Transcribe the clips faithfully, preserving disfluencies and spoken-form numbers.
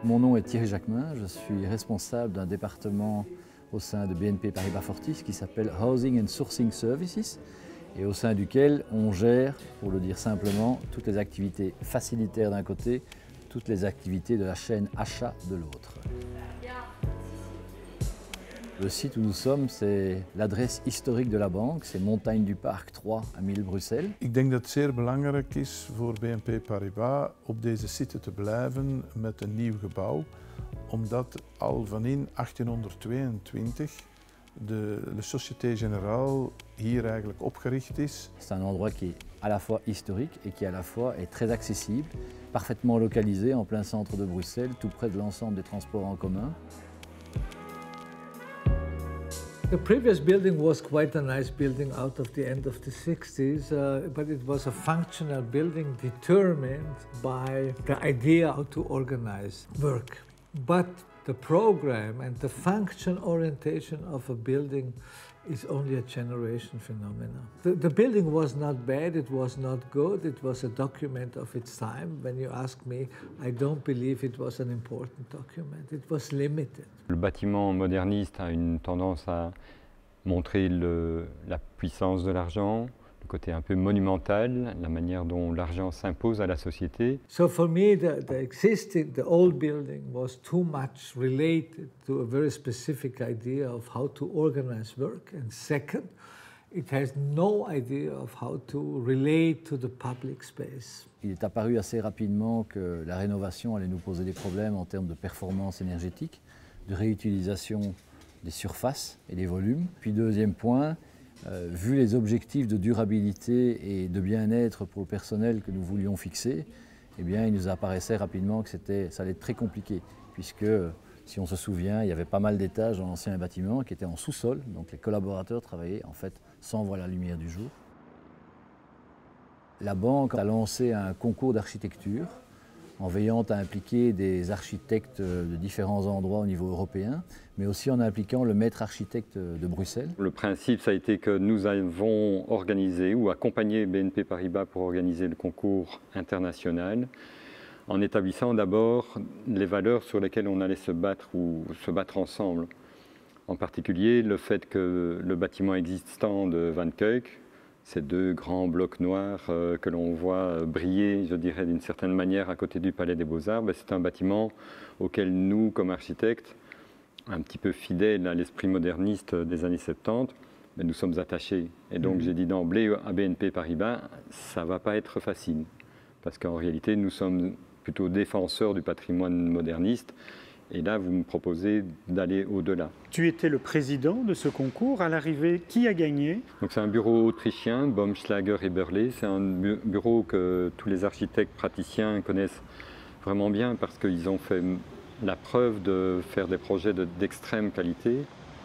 Mon nom est Thierry Jacquemin, je suis responsable d'un département au sein de B N P Paribas Fortis qui s'appelle Housing and Sourcing Services et au sein duquel on gère, pour le dire simplement, toutes les activités facilitaires d'un côté, toutes les activités de la chaîne achat de l'autre. Le site où nous sommes, c'est l'adresse historique de la banque, c'est Montagne du Parc trois à mille Bruxelles. Ik denk dat het zeer belangrijk is voor B N P Paribas op deze site te blijven met een nieuw gebouw, omdat al van in achttienhonderdtweeëntwintig de, de Société Générale hier eigenlijk opgericht is. C'est un endroit qui est à la fois historique et qui à la fois est très accessible, parfaitement localisé en plein centre de Bruxelles, tout près de l'ensemble des transports en commun. The previous building was quite a nice building out of the end of the sixties, uh, but it was a functional building determined by the idea how to organize work. But the program and the function orientation of a building is only a generation phenomenon. The, the building was not bad, it was not good, it was a document of its time. When you ask me, I don't believe it was an important document, it was limited. Le bâtiment moderniste a une tendance à montrer le, la puissance de l'argent, le côté un peu monumental, la manière dont l'argent s'impose à la société. So for me, the, the existing, the old building was too much related to a very specific idea of how to organize work. And second, it has no idea of how to relate to the public space. Il est apparu assez rapidement que la rénovation allait nous poser des problèmes en termes de performance énergétique, de réutilisation des surfaces et des volumes. Puis deuxième point, Euh, vu les objectifs de durabilité et de bien-être pour le personnel que nous voulions fixer, eh bien, il nous apparaissait rapidement que c'était, ça allait être très compliqué, puisque, si on se souvient, il y avait pas mal d'étages dans l'ancien bâtiment qui étaient en sous-sol, donc les collaborateurs travaillaient en fait sans voir la lumière du jour. La banque a lancé un concours d'architecture en veillant à impliquer des architectes de différents endroits au niveau européen, mais aussi en impliquant le maître architecte de Bruxelles. Le principe, ça a été que nous avons organisé ou accompagné B N P Paribas pour organiser le concours international en établissant d'abord les valeurs sur lesquelles on allait se battre ou se battre ensemble. En particulier, le fait que le bâtiment existant de Van Kuijk, ces deux grands blocs noirs euh, que l'on voit briller, je dirais, d'une certaine manière à côté du Palais des Beaux-Arts, ben, c'est un bâtiment auquel nous, comme architectes, un petit peu fidèles à l'esprit moderniste des années soixante-dix, ben, nous sommes attachés. Et donc mmh. j'ai dit d'emblée à B N P Paribas, ça ne va pas être facile, parce qu'en réalité, nous sommes plutôt défenseurs du patrimoine moderniste. Et là, vous me proposez d'aller au-delà. Tu étais le président de ce concours. À l'arrivée, qui a gagné? Donc c'est un bureau autrichien, Baumschlager et Berlet. C'est un bu bureau que tous les architectes praticiens connaissent vraiment bien parce qu'ils ont fait la preuve de faire des projets d'extrême qualité.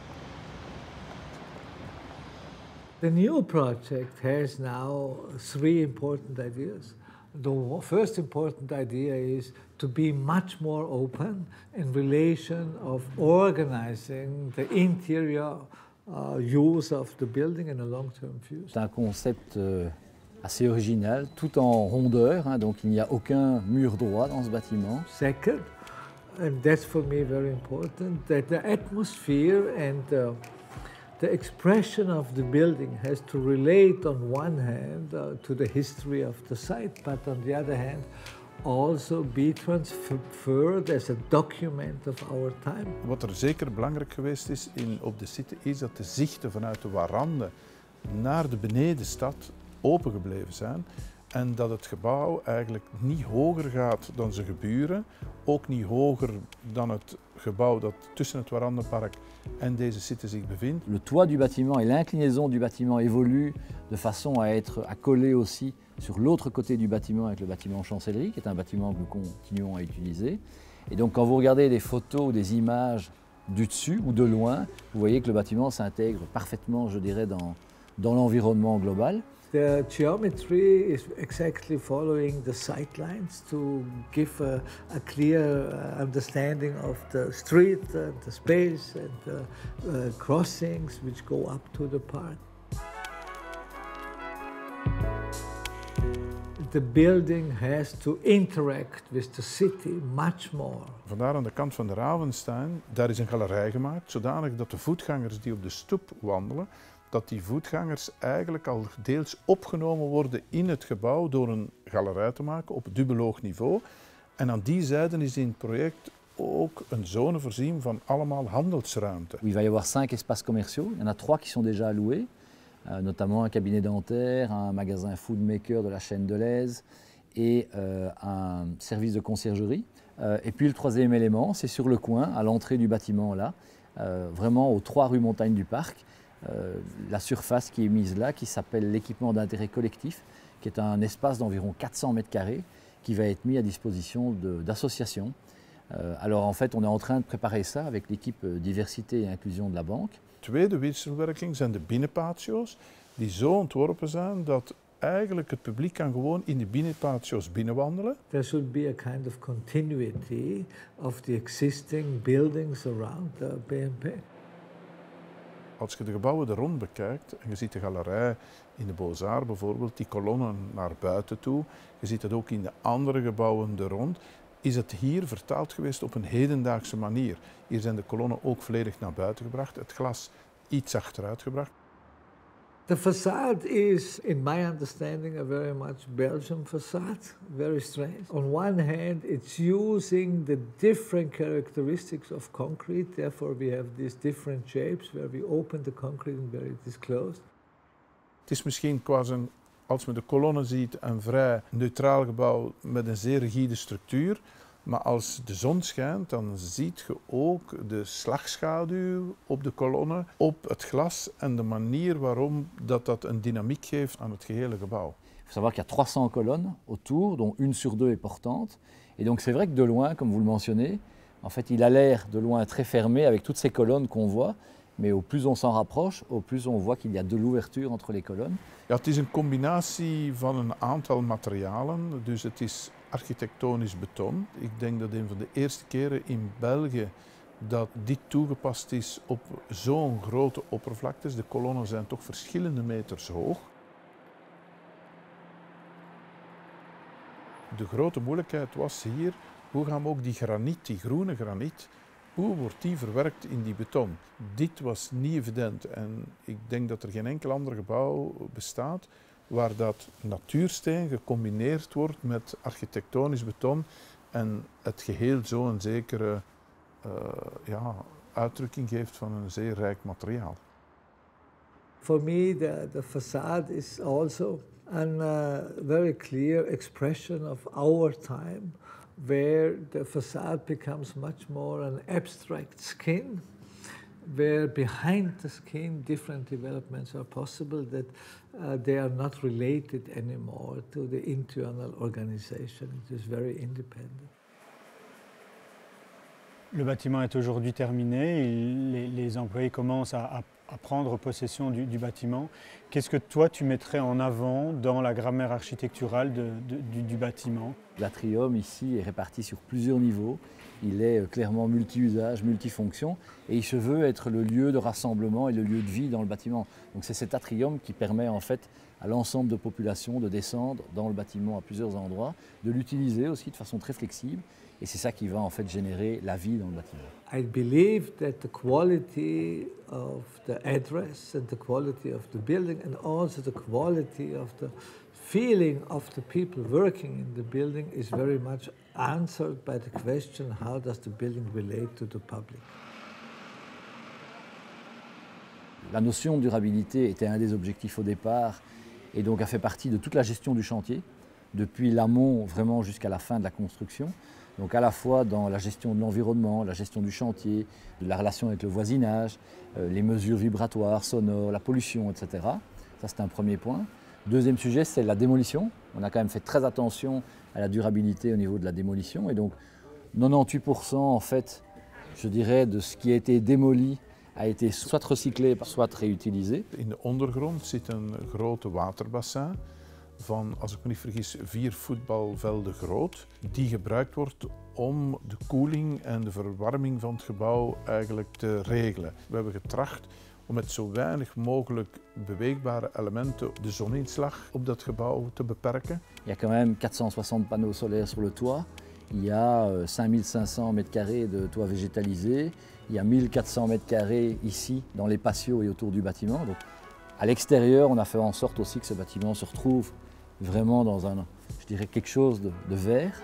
The new project has now three important ideas. The first important idea is to be much more open in relation of organizing the interior uh, use of the building in a long-term view. C'est un concept euh, assez original, tout en rondeur, hein, donc il n'y a aucun mur droit dans ce bâtiment. Second, and that's for me very important, that the atmosphere and uh, the expression of the building has to relate on one hand uh, to the history of the site, but on the other hand also be transferred as a document of our time. Wat er zeker belangrijk geweest is in, op de site is dat de zichten vanuit de warande naar de benedenstad opengebleven zijn en dat het gebouw eigenlijk niet hoger gaat dan zijn geburen, ook niet hoger dan het gebouw dat tussen het Warandenpark en deze site zich bevindt. Le toit du bâtiment et l'inclinaison du bâtiment évoluent de façon à être à coller aussi sur l'autre côté du bâtiment avec le bâtiment Chancellerie, qui est un bâtiment que nous continuons à utiliser. Et donc quand vous regardez des photos ou des images du dessus ou de loin, vous voyez que le bâtiment s'intègre parfaitement, je dirais, dans, dans l'environnement global. The geometry is exactly following the sightlines to give a, a clear understanding of the street, and the space and the uh, crossings which go up to the park. the building has to interact with the city much more. Vandaar aan de kant van de Ravenstein, daar is een galerij gemaakt, zodanig dat de voetgangers die op de stoep wandelen, dat die voetgangers eigenlijk al deels opgenomen worden in het gebouw door een galerij te maken op dubbelhoog niveau. En aan die zijde is in het project ook een zone voorzien van allemaal handelsruimte. Il va y avoir cinq espaces commerciaux. Il y en a trois qui sont déjà alloués, euh, notamment un cabinet dentaire, un magasin food maker de la chaîne Deleuze et euh, un service de conciergerie. Euh, et puis le troisième élément, c'est sur le coin, à l'entrée du bâtiment là, euh, vraiment aux trois rues Montagne du Parc. Euh, la surface qui est mise là, qui s'appelle l'équipement d'intérêt collectif, qui est un espace d'environ quatre cents mètres carrés qui va être mis à disposition d'associations. Euh, alors en fait, on est en train de préparer ça avec l'équipe diversité et inclusion de la banque. Tweede wisselwerking zijn de binnenpatio's, die zo ontworpen zijn dat eigenlijk het publiek kan gewoon in de binnenpatio's binnenwandelen. There should be a kind of continuity of the existing buildings around the B N P. Als je de gebouwen er rond bekijkt, en je ziet de galerij in de Beaux-Arts bijvoorbeeld, die kolommen naar buiten toe, je ziet het ook in de andere gebouwen er rond, is het hier vertaald geweest op een hedendaagse manier. Hier zijn de kolommen ook volledig naar buiten gebracht, het glas iets achteruit gebracht. The facade is, in my understanding, a very much Belgian facade, very strange. On one hand, it's using the different characteristics of concrete, therefore we have these different shapes where we open the concrete and where it is closed. Het is misschien quasi een, als men de kolommen ziet, een vrij neutraal gebouw met een zeer rigide structuur. Maar als de zon schijnt, dan zie je ook de slagschaduw op de kolommen, op het glas en de manier waarom dat, dat een dynamiek geeft aan het gehele gebouw. Il faut savoir qu'il y a trois cents colonnes autour, dont une sur deux est portante. Et donc c'est vrai que de loin, comme vous le mentionnez, en fait il a l'air de loin très fermé avec toutes ces colonnes qu'on voit. Mais au plus on s'en rapproche, au plus on voit qu'il y a de l'ouverture entre les colonnes. Ja, het is een combinatie van een aantal materialen, dus het is architectonisch beton. Ik denk dat een van de eerste keren in België dat dit toegepast is op zo'n grote oppervlaktes. De kolommen zijn toch verschillende meters hoog. De grote moeilijkheid was hier, hoe gaan we ook die graniet, die groene graniet, hoe wordt die verwerkt in die beton? Dit was niet evident en ik denk dat er geen enkel ander gebouw bestaat waar dat natuursteen gecombineerd wordt met architectonisch beton en het geheel zo een zekere uh, ja, uitdrukking geeft van een zeer rijk materiaal. For me, the, the facade is also a uh, very clear expression of our time, where the facade becomes much more an abstract skin, where behind the skin different developments are possible, that uh, they are not related anymore to the internal organization. It is very independent. Le bâtiment est aujourd'hui terminé, les, les employés commencent à, à, à prendre possession du, du bâtiment. Qu'est-ce que toi tu mettrais en avant dans la grammaire architecturale de, de, du, du bâtiment? L'atrium ici est réparti sur plusieurs niveaux. Il est clairement multi-usage, multifonction et il se veut être le lieu de rassemblement et le lieu de vie dans le bâtiment. Donc c'est cet atrium qui permet en fait à l'ensemble de population de descendre dans le bâtiment à plusieurs endroits, de l'utiliser aussi de façon très flexible. Et c'est ça qui va en fait générer la vie dans le bâtiment. I believe that the quality of the address and the quality of the building and also the quality of the feeling of the people working in the building is very much answered by the question, how does the building relate to the public? La notion de durabilité était un des objectifs au départ et donc a fait partie de toute la gestion du chantier, depuis l'amont vraiment jusqu'à la fin de la construction. Donc à la fois dans la gestion de l'environnement, la gestion du chantier, de la relation avec le voisinage, euh, les mesures vibratoires, sonores, la pollution, et cetera. Ça c'est un premier point. Deuxième sujet, c'est la démolition. On a quand même fait très attention à la durabilité au niveau de la démolition. Et donc quatre-vingt-dix-huit pour cent en fait, je dirais, de ce qui a été démoli a été soit recyclé, soit réutilisé. In de ondergrond zit een grote waterbassin van, als ik me niet vergis, vier voetbalvelden groot, die gebruikt wordt om de koeling en de verwarming van het gebouw eigenlijk te regelen. We hebben getracht om met zo weinig mogelijk beweegbare elementen de zoninslag op dat gebouw te beperken. Il y a quand même quatre cent soixante panneaux solaires sur le toit. Il y a cinq mille cinq cents mètres carrés de toit végétalisé. Il y a mille quatre cents mètres carrés ici, dans les patios et autour du bâtiment. Donc, à l'extérieur, on a fait en sorte aussi que ce bâtiment se retrouve vraiment dans un, je dirais, quelque chose de, de vert.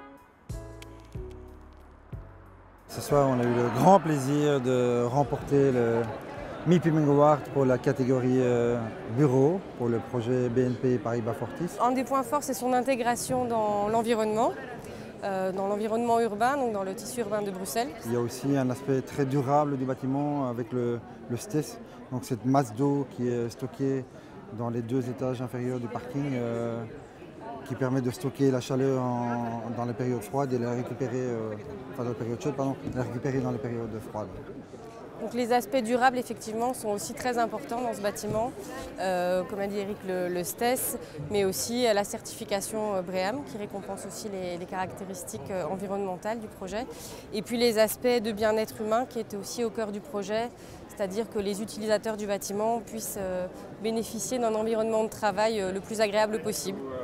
Ce soir, on a eu le grand plaisir de remporter le MIPIM Award pour la catégorie euh, bureau, pour le projet B N P Paribas Fortis. Un des points forts, c'est son intégration dans l'environnement, euh, dans l'environnement urbain, donc dans le tissu urbain de Bruxelles. Il y a aussi un aspect très durable du bâtiment avec le, le S T E S, donc cette masse d'eau qui est stockée dans les deux étages inférieurs du parking, euh, qui permet de stocker la chaleur en, dans les périodes froides et la récupérer, euh, enfin dans les périodes chaudes, pardon, la récupérer dans les périodes froides. Donc les aspects durables, effectivement, sont aussi très importants dans ce bâtiment, euh, comme a dit Eric, le, le S T E S, mais aussi la certification BREEAM, qui récompense aussi les, les caractéristiques environnementales du projet. Et puis les aspects de bien-être humain, qui étaient aussi au cœur du projet, c'est-à-dire que les utilisateurs du bâtiment puissent bénéficier d'un environnement de travail le plus agréable possible.